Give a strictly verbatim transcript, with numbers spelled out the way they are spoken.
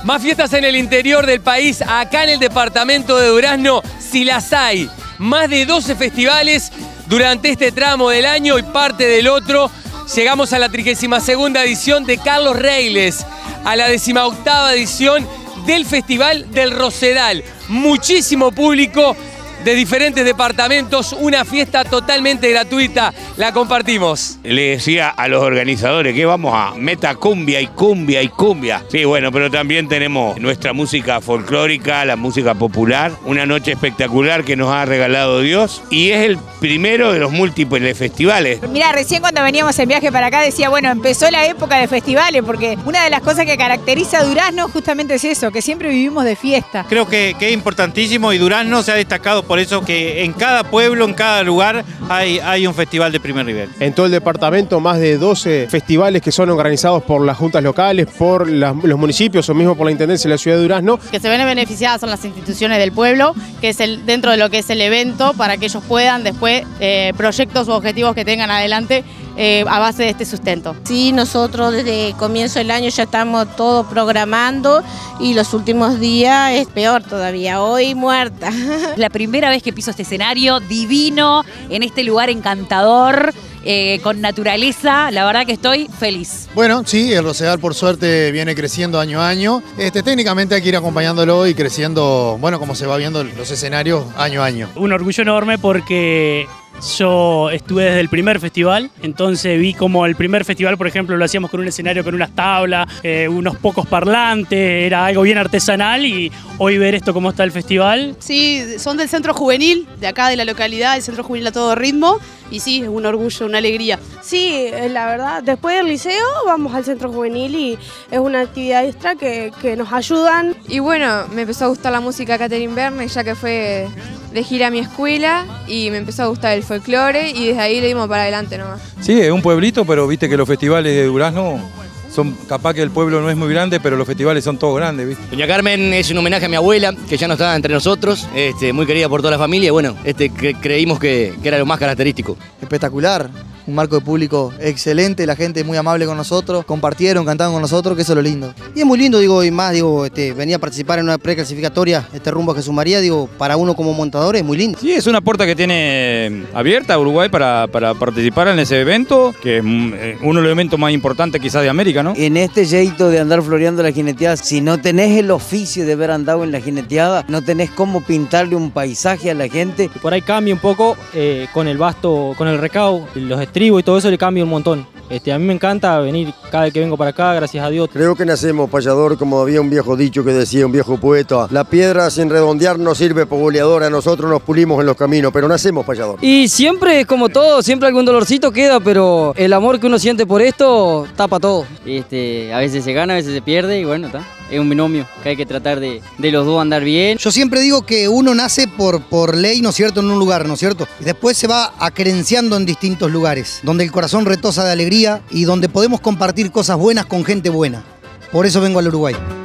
Más fiestas en el interior del país, acá en el departamento de Durazno, si las hay. Más de doce festivales durante este tramo del año y parte del otro. Llegamos a la trigésima segunda edición de Carlos Reiles, a la decimoctava edición del Festival del Rosedal. Muchísimo público de diferentes departamentos, una fiesta totalmente gratuita. La compartimos. Le decía a los organizadores que vamos a meta cumbia y cumbia y cumbia. Sí, bueno, pero también tenemos nuestra música folclórica, la música popular, una noche espectacular que nos ha regalado Dios y es el primero de los múltiples festivales. Mira, recién cuando veníamos en viaje para acá decía, bueno, empezó la época de festivales, porque una de las cosas que caracteriza a Durazno justamente es eso, que siempre vivimos de fiesta. Creo que, que es importantísimo y Durazno se ha destacado por eso que en cada pueblo, en cada lugar hay, hay un festival de primer nivel. En todo el departamento más de doce festivales que son organizados por las juntas locales, por las, los municipios o mismo por la Intendencia de la ciudad de Durazno. Que se ven beneficiadas son las instituciones del pueblo, que es el, dentro de lo que es el evento, para que ellos puedan después eh, proyectos u objetivos que tengan adelante eh, a base de este sustento. Sí, nosotros desde comienzo del año ya estamos todo programando y los últimos días es peor todavía, hoy muerta. La primera vez que piso este escenario, divino, en este lugar encantador, eh, con naturaleza, la verdad que estoy feliz. Bueno, sí, el Rosedal por suerte viene creciendo año a año. Este, técnicamente hay que ir acompañándolo y creciendo, bueno, como se va viendo los escenarios año a año. Un orgullo enorme porque yo estuve desde el primer festival, entonces vi como el primer festival, por ejemplo, lo hacíamos con un escenario, con unas tablas, eh, unos pocos parlantes, era algo bien artesanal y hoy ver esto cómo está el festival. Sí, son del centro juvenil, de acá de la localidad, el centro juvenil a todo ritmo y sí, es un orgullo, una alegría. Sí, la verdad, después del liceo vamos al centro juvenil y es una actividad extra que, que nos ayudan. Y bueno, me empezó a gustar la música Catherine Verne, ya que fue de gira a mi escuela y me empezó a gustar el folclore y desde ahí le dimos para adelante nomás. Sí, es un pueblito, pero viste que los festivales de Durazno son, capaz que el pueblo no es muy grande, pero los festivales son todos grandes, ¿viste? Doña Carmen es un homenaje a mi abuela, que ya no está entre nosotros, este, muy querida por toda la familia, y bueno, este, cre creímos que, que era lo más característico. Espectacular. Un marco de público excelente, la gente muy amable con nosotros, compartieron, cantaron con nosotros, que eso es lo lindo. Y es muy lindo, digo, y más, digo, este, venir a participar en una preclasificatoria, este rumbo a Jesús María, digo, para uno como montador es muy lindo. Sí, es una puerta que tiene abierta a Uruguay para, para participar en ese evento, que es uno de los eventos más importantes quizás de América, ¿no? En este jeito de andar floreando la jineteada, si no tenés el oficio de haber andado en la jineteada, no tenés cómo pintarle un paisaje a la gente. Por ahí cambia un poco eh, con el basto, con el recao, los estribos y todo eso le cambia un montón. Este, a mí me encanta venir cada vez que vengo para acá, gracias a Dios. Creo que nacemos payador, como había un viejo dicho que decía un viejo poeta. La piedra sin redondear no sirve por boleadora, nosotros nos pulimos en los caminos, pero nacemos payador. Y siempre, como todo, siempre algún dolorcito queda, pero el amor que uno siente por esto tapa todo. Este, a veces se gana, a veces se pierde y bueno, está. Es un binomio que hay que tratar de, de los dos andar bien. Yo siempre digo que uno nace por, por ley, ¿no es cierto?, en un lugar, ¿no es cierto? Y después se va acrenciando en distintos lugares, donde el corazón retosa de alegría y donde podemos compartir cosas buenas con gente buena. Por eso vengo al Uruguay.